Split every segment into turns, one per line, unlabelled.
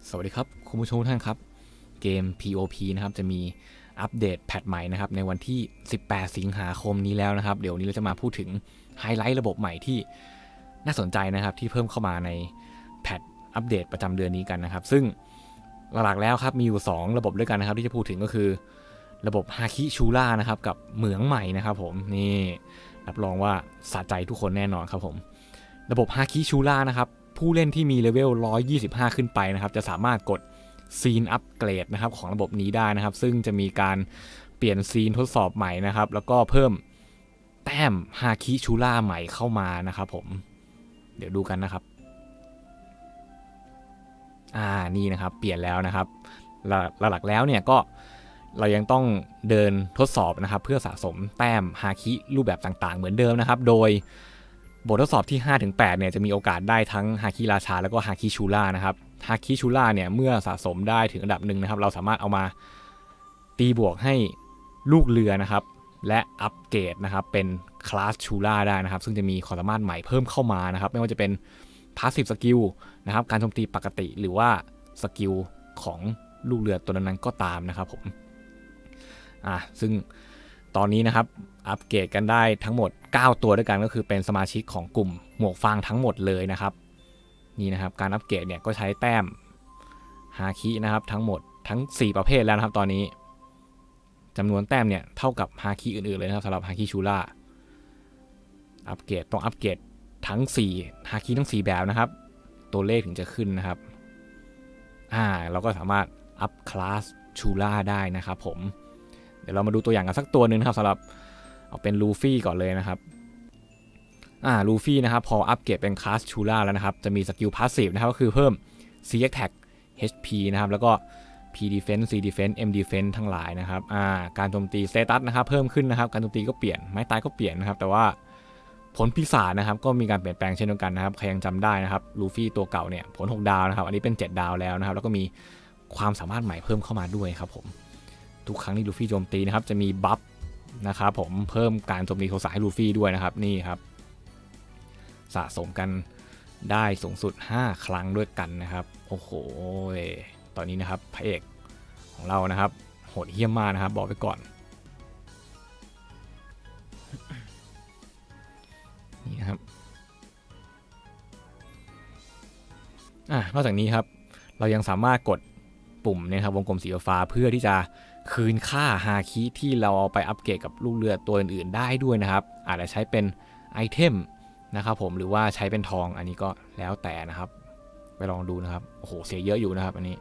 สวัสดีครับคุณผู้ชมทุกท่านครับเกม POP นะครับจะมีอัปเดตแพทใหม่นะครับในวันที่18สิงหาคมนี้แล้วนะครับเดี๋ยวนี้เราจะมาพูดถึงไฮไลท์ระบบใหม่ที่น่าสนใจนะครับที่เพิ่มเข้ามาในแพทอัปเดตประจำเดือนนี้กันนะครับซึ่งหลักๆแล้วครับมีอยู่2ระบบด้วยกันนะครับที่จะพูดถึงก็คือระบบฮาคิชูล่านะครับกับเหมืองใหม่นะครับผมนี่รับรองว่าสะใจทุกคนแน่นอนครับผมระบบฮาคิชูล่านะครับผู้เล่นที่มีเลเวล125ขึ้นไปนะครับจะสามารถกดซีนอัปเกรดนะครับของระบบนี้ได้นะครับซึ่งจะมีการเปลี่ยนซีนทดสอบใหม่นะครับแล้วก็เพิ่มแต้มฮาคิชูล่าใหม่เข้ามานะครับผมเดี๋ยวดูกันนะครับนี่นะครับเปลี่ยนแล้วนะครับหลักๆแล้วเนี่ยก็เรายังต้องเดินทดสอบนะครับเพื่อสะสมแต้มฮาคิรูปแบบต่างๆเหมือนเดิมนะครับโดยบททดสอบที่ 5-8 เนี่ยจะมีโอกาสได้ทั้งฮาคิราชาแล้วก็ฮาคิชูล่านะครับฮาคิชูล่าเนี่ยเมื่อสะสมได้ถึงอันดับหนึ่งนะครับเราสามารถเอามาตีบวกให้ลูกเรือนะครับและอัปเกรดนะครับเป็นคลาสชูล่าได้นะครับซึ่งจะมีความสามารถใหม่เพิ่มเข้ามานะครับไม่ว่าจะเป็นพาสซีฟสกิลนะครับการโจมตีปกติหรือว่าสกิลของลูกเรือตัวนั้นก็ตามนะครับผมซึ่งตอนนี้นะครับอัปเกรดกันได้ทั้งหมด9ตัวด้วยกันก็คือเป็นสมาชิกของกลุ่มหมวกฟางทั้งหมดเลยนะครับนี่นะครับการอัปเกรดเนี่ยก็ใช้แต้มฮาคินะครับทั้งหมดทั้ง4ประเภทแล้วนะครับตอนนี้จำนวนแต้มเนี่ยเท่ากับฮาคิอื่นๆเลยนะครับสำหรับฮาคิชูล่าอัปเกรดต้องอัปเกรดทั้ง4ฮาคิทั้ง4แบบนะครับตัวเลขถึงจะขึ้นนะครับเราก็สามารถอัพคลาสชูล่าได้นะครับผมเดี๋ยวเรามาดูตัวอย่างกันสักตัวหนึ่งนะครับสำหรับเอาเป็นลูฟี่ก่อนเลยนะครับลูฟี่นะครับพออัปเกรดเป็นคลาสชูล่าแล้วนะครับจะมีสกิลพาสซีฟนะครับก็คือเพิ่ม C Attack HP นะครับแล้วก็ P Defense C Defense M Defense ทั้งหลายนะครับการโจมตีสเตตัสนะครับเพิ่มขึ้นนะครับการโจมตีก็เปลี่ยนไม้ตายก็เปลี่ยนนะครับแต่ว่าผลปีศาจนะครับก็มีการเปลี่ยนแปลงเช่นเดียวกันนะครับใครยังจำได้นะครับลูฟี่ตัวเก่าเนี่ยผล6ดาวนะครับอันนี้เป็น7ดาวแล้วนะครับแล้วก็มีความสามารถใหม่เพิ่มเข้ามาด้วยครับผมทุกครั้งที่ลูฟี่โจมตีนะครับจะมีบัฟนะครับผมเพิ่มการโจมตีโทสะให้ลูฟี่ด้วยนะครับนี่ครับสะสมกันได้สูงสุด5ครั้งด้วยกันนะครับโอ้โหตอนนี้นะครับพระเอกของเรานะครับโหดเหี้ยมมากนะครับบอกไปก่อนนี่นะครับนอกจากนี้ครับเรายังสามารถกดปุ่มนะครับวงกลมสีฟ้าเพื่อที่จะคืนค่าฮาคิที่เราเอาไปอัปเกรดกับลูกเรือตัวอื่นๆได้ด้วยนะครับอาจจะใช้เป็นไอเทมนะครับผมหรือว่าใช้เป็นทองอันนี้ก็แล้วแต่นะครับไปลองดูนะครับโอ้โหเสียเยอะอยู่นะครับอันนี้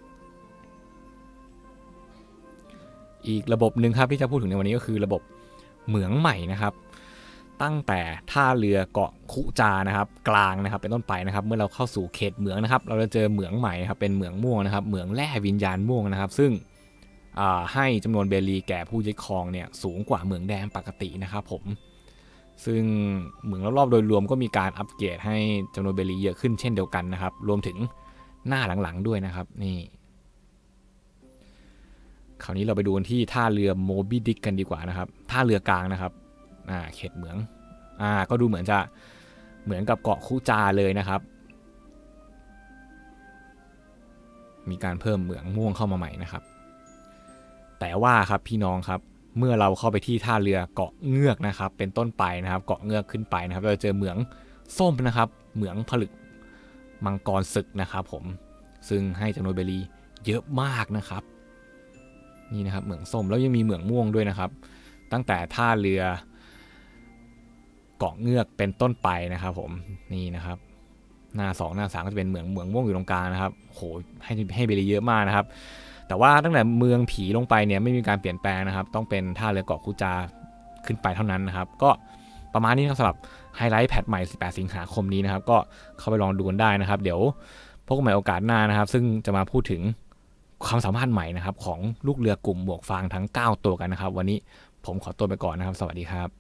อีกระบบหนึ่งครับที่จะพูดถึงในวันนี้ก็คือระบบเหมืองใหม่นะครับตั้งแต่ท่าเรือเกาะคุจานะครับกลางนะครับเป็นต้นไปนะครับเมื่อเราเข้าสู่เขตเหมืองนะครับเราจะเจอเหมืองใหม่ครับเป็นเหมืองม่วงนะครับเหมืองแร่วิญญาณม่วงนะครับซึ่งให้จำนวนเบลีแก่ผู้ยึดครองเนี่ยสูงกว่าเหมืองแดงปกตินะครับผมซึ่งเหมืองรอบๆโดยรวมก็มีการอัปเกรดให้จำนวนเบลีเยอะขึ้นเช่นเดียวกันนะครับรวมถึงหน้าหลังๆด้วยนะครับนี่คราวนี้เราไปดูกันที่ท่าเรือโมบิดิกกันดีกว่านะครับท่าเรือกลางนะครับเขตเหมืองก็ดูเหมือนจะเหมือนกับเกาะคุจาเลยนะครับมีการเพิ่มเหมืองม่วงเข้ามาใหม่นะครับแต่ว่าครับพี่น้องครับเมื่อเราเข้าไปที่ท่าเรือเกาะเงือกนะครับเป็นต้นไปนะครับเกาะเงือกขึ้นไปนะครับเราจะเจอเหมืองส้มนะครับเหมืองผลึกมังกรศึกนะครับผมซึ่งให้จำนวนเบลีเยอะมากนะครับนี่นะครับเหมืองส้มแล้วยังมีเหมืองม่วงด้วยนะครับตั้งแต่ท่าเรือเกาะเงือกเป็นต้นไปนะครับผมนี่นะครับหน้า2หน้า3ก็จะเป็นเหมืองม่วงอยู่ตรงกลางนะครับโหให้เบลีเยอะมากนะครับแต่ว่าตั้งแต่เมืองผีลงไปเนี่ยไม่มีการเปลี่ยนแปลงนะครับต้องเป็นท่าเรือเกาะคุจาขึ้นไปเท่านั้นนะครับก็ประมาณนี้นะครับสำหรับไฮไลท์แพทใหม่18สิงหาคมนี้นะครับก็เข้าไปลองดูกันได้นะครับเดี๋ยวพบกันใหม่โอกาสหน้านะครับซึ่งจะมาพูดถึงความสามารถใหม่นะครับของลูกเรือกลุ่มหมวกฟางทั้ง9ตัวกันนะครับวันนี้ผมขอตัวไปก่อนนะครับสวัสดีครับ